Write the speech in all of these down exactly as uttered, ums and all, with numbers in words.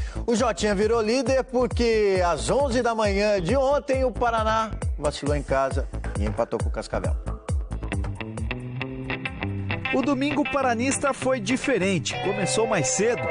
O Jotinha virou líder porque às onze da manhã de ontem o Paraná vacilou em casa e empatou com o Cascavel. O domingo paranista foi diferente, começou mais cedo.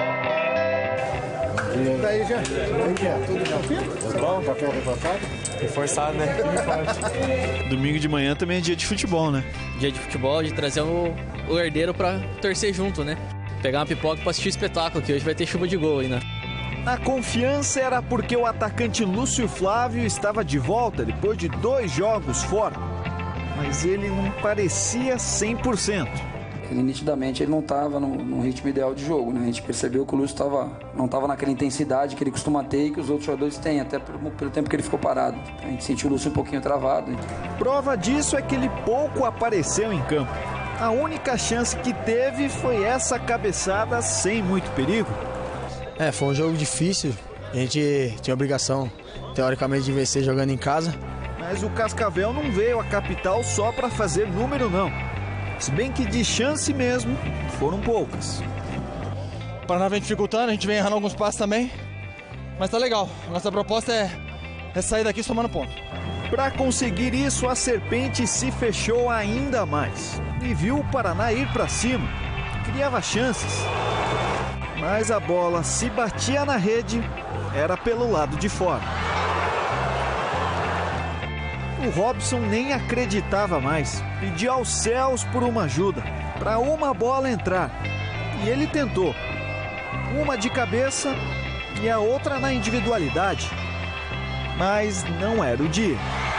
E daí já? Tudo tranquilo? Tudo bom? Papel reforçado? Reforçado, né? Domingo de manhã também é dia de futebol, né? Dia de futebol, de trazer o, o herdeiro pra torcer junto, né? Pegar uma pipoca pra assistir o espetáculo, que hoje vai ter chuva de gol aí, né? A confiança era porque o atacante Lúcio Flávio estava de volta depois de dois jogos fora. Mas ele não parecia cem por cento. Ele, nitidamente, ele não estava no, no ritmo ideal de jogo, né? A gente percebeu que o Lúcio tava, não estava naquela intensidade que ele costuma ter e que os outros jogadores têm, até pelo, pelo tempo que ele ficou parado. A gente sentiu o Lúcio um pouquinho travado. Prova disso é que ele pouco apareceu em campo. A única chance que teve foi essa cabeçada sem muito perigo. É, foi um jogo difícil. A gente tinha obrigação, teoricamente, de vencer jogando em casa. Mas o Cascavel não veio à capital só para fazer número, não. Se bem que de chance mesmo, foram poucas. O Paraná vem dificultando, a gente vem errando alguns passos também. Mas tá legal. Nossa proposta é, é sair daqui somando ponto. Para conseguir isso, a Serpente se fechou ainda mais. E viu o Paraná ir para cima. Criava chances. Mas a bola, se batia na rede, era pelo lado de fora. O Robson nem acreditava mais, pedia aos céus por uma ajuda, para uma bola entrar. E ele tentou. Uma de cabeça e a outra na individualidade. Mas não era o dia.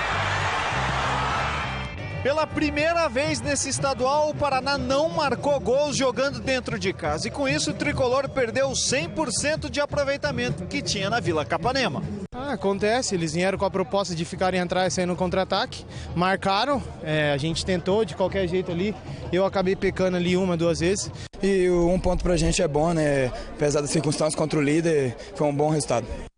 Pela primeira vez nesse estadual, o Paraná não marcou gols jogando dentro de casa. E com isso, o tricolor perdeu cem por cento de aproveitamento que tinha na Vila Capanema. Ah, acontece, eles vieram com a proposta de ficarem atrás, sair no contra-ataque, marcaram, é, a gente tentou de qualquer jeito ali, eu acabei pecando ali uma, duas vezes. E um ponto pra gente é bom, né? Apesar das circunstâncias contra o líder, foi um bom resultado.